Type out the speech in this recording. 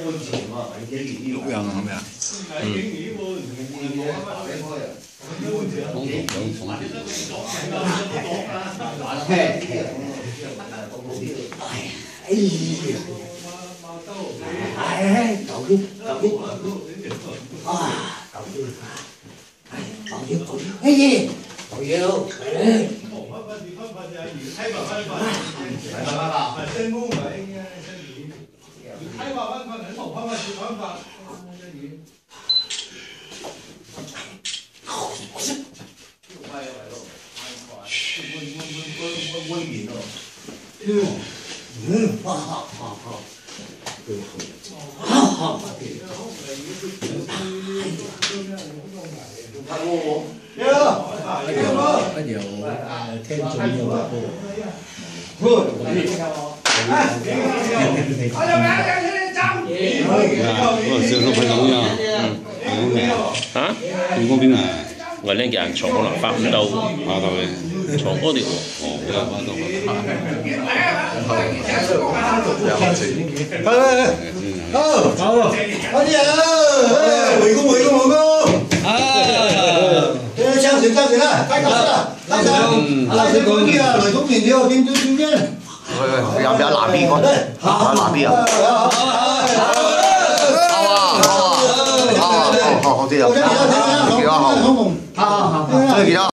樣係咪啊？ 啊？員工邊啊？我呢人從可能發唔到，發到嘅，從嗰條哦，比較發到。 快啲啊！回工！交錢啦！快啲啦！拉水嗰啲啊，雷公麵條邊邊？ 有南邊嗰啲，有南邊啊！好啲啊！幾多號？幾多號？幾多？